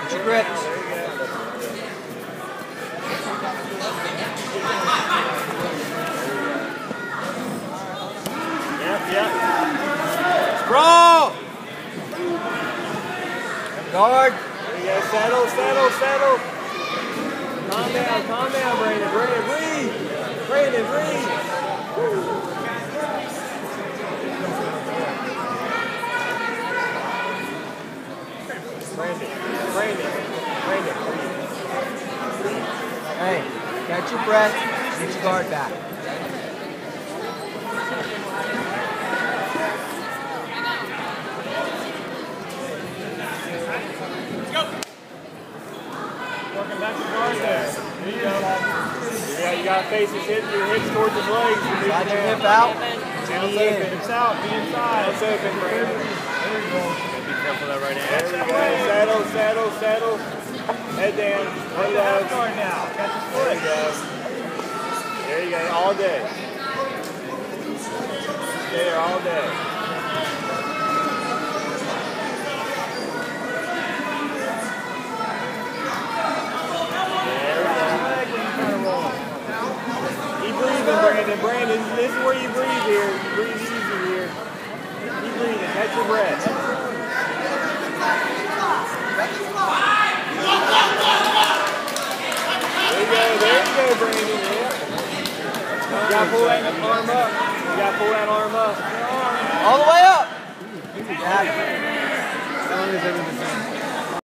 Watch your grips. Yep. Sprawl! Guard. There you go. Settle. Calm down, Brandon. Breathe. Brandon, breathe. Brandon. Hey, catch your breath. Get your guard back. Working back the guard there. There you go. Yeah, you got to face your hips towards his legs. Slide your hip out. Channel's open. Hips out. Be inside. It's open, Brandon. There you go. Be careful of that right hand. There we go. Settle. Head down. Head down. Guard now. Catch his foot. There you go. All day. Stay there all day. Brandon, this is where you breathe here. You breathe easy here. Keep breathing. Catch your breath. There you go, Brandon. Yeah. You got to pull that arm up. All the way up. As long as everything's